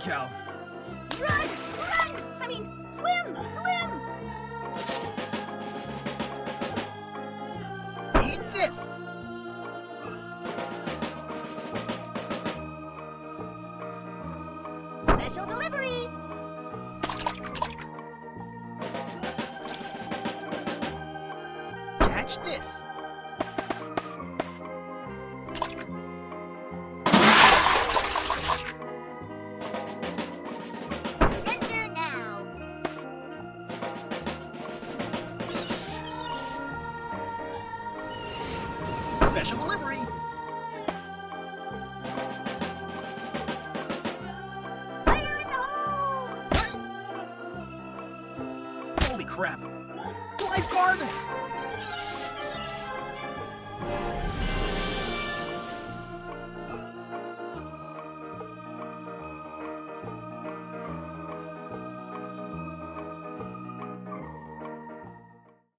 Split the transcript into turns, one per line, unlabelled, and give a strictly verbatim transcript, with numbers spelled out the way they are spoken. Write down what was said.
cow.
Run! Run! I mean, swim! Swim!
Eat this!
Special delivery!
Catch this!
Surrender now!
Special delivery!
Fire in the hole!
Holy crap! Lifeguard!